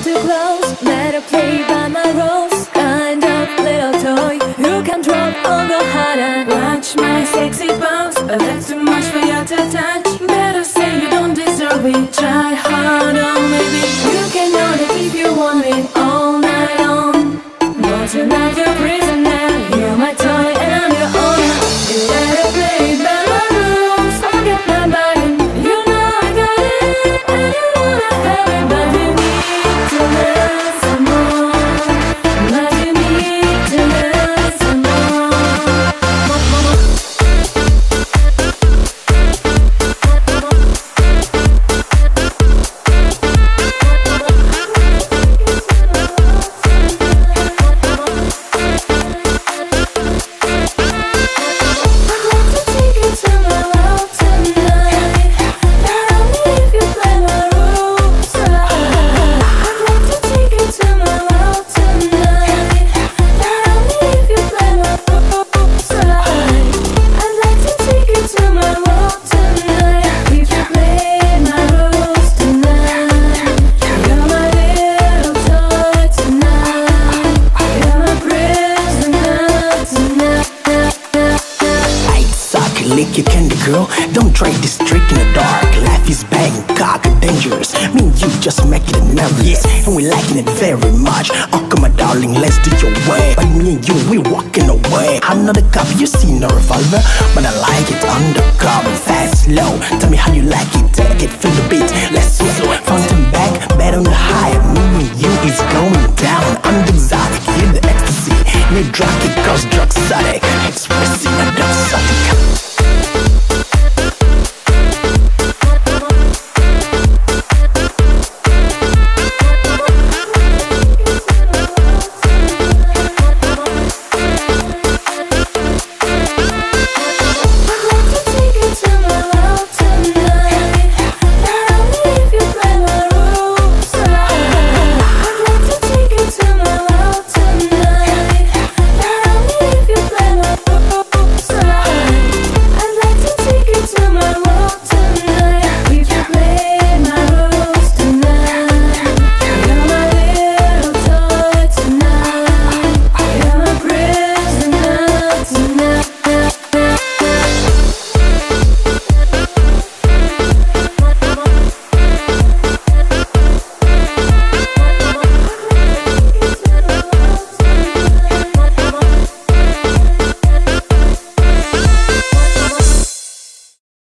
too close, better play by my rules. Kind of little toy, you can drop or go harder. Watch my sexy pose, but that's too much for you to touch. Better say you don't deserve it, try harder maybe. You can know that if you want it all night long. But tonight you're prisoner, you're my toy and I'm your owner. You better play by my rules, forget my body. You know I got it, and you wanna have it, but you need to learn some more. But you need to learn some more. Lick your candy, girl. Don't try this trick in the dark. Life is Bangkok, dangerous. Me and you just making it nervous, and we liking it very much. Oh, come on, darling, let's do your way. But me and you, we walking away. I'm not a cop, you see no revolver, but I like it undercover, fast, slow. Tell me how you like it, take it, feel the beat. Let's swing, fun to